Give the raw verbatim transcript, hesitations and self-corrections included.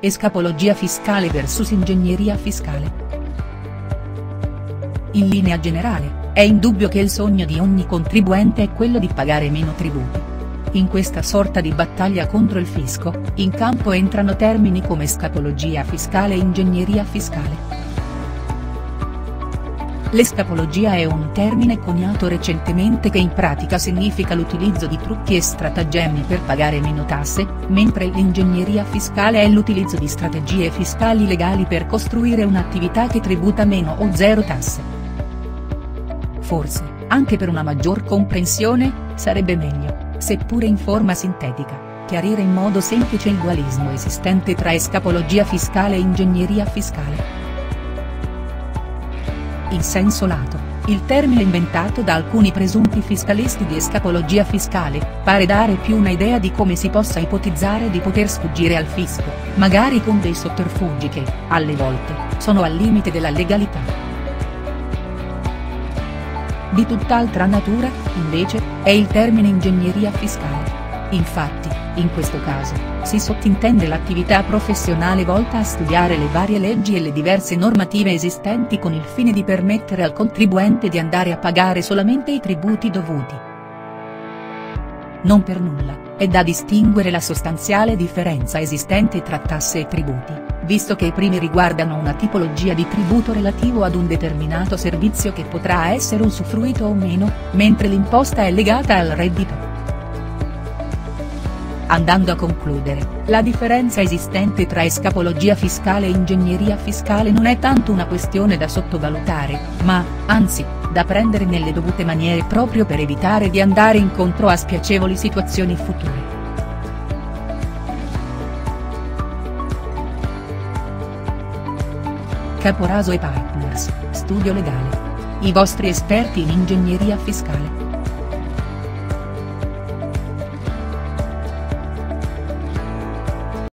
escapologia fiscale versus ingegneria fiscale. In linea generale, è indubbio che il sogno di ogni contribuente è quello di pagare meno tributi. In questa sorta di battaglia contro il fisco, in campo entrano termini come escapologia fiscale e ingegneria fiscale. L'escapologia è un termine coniato recentemente che in pratica significa l'utilizzo di trucchi e stratagemmi per pagare meno tasse, mentre l'ingegneria fiscale è l'utilizzo di strategie fiscali legali per costruire un'attività che tributa meno o zero tasse. Forse, anche per una maggior comprensione, sarebbe meglio, seppure in forma sintetica, chiarire in modo semplice il dualismo esistente tra escapologia fiscale e ingegneria fiscale. In senso lato, il termine inventato da alcuni presunti fiscalisti di escapologia fiscale, pare dare più un'idea di come si possa ipotizzare di poter sfuggire al fisco, magari con dei sotterfugi che, alle volte, sono al limite della legalità. Di tutt'altra natura, invece, è il termine ingegneria fiscale. Infatti, in questo caso, si sottintende l'attività professionale volta a studiare le varie leggi e le diverse normative esistenti con il fine di permettere al contribuente di andare a pagare solamente i tributi dovuti. Non per nulla, è da distinguere la sostanziale differenza esistente tra tasse e tributi, visto che i primi riguardano una tipologia di tributo relativo ad un determinato servizio che potrà essere usufruito o meno, mentre l'imposta è legata al reddito. Andando a concludere, la differenza esistente tra escapologia fiscale e ingegneria fiscale non è tanto una questione da sottovalutare, ma, anzi, da prendere nelle dovute maniere proprio per evitare di andare incontro a spiacevoli situazioni future. Caporaso e Partners, Studio Legale. I vostri esperti in ingegneria fiscale.